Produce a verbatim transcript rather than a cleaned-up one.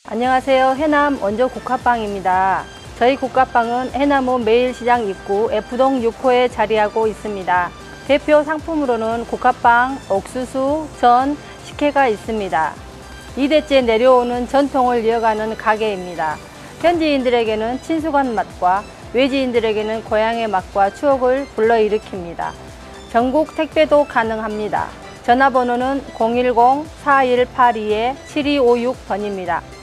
안녕하세요. 해남 원조 국화빵입니다. 저희 국화빵은 해남읍 매일시장 입구 F동 육 호에 자리하고 있습니다. 대표 상품으로는 국화빵, 옥수수, 전, 식혜가 있습니다. 이 대째 내려오는 전통을 이어가는 가게입니다. 현지인들에게는 친숙한 맛과 외지인들에게는 고향의 맛과 추억을 불러일으킵니다. 전국 택배도 가능합니다. 전화번호는 공일공 사일팔이 칠이오육 번입니다.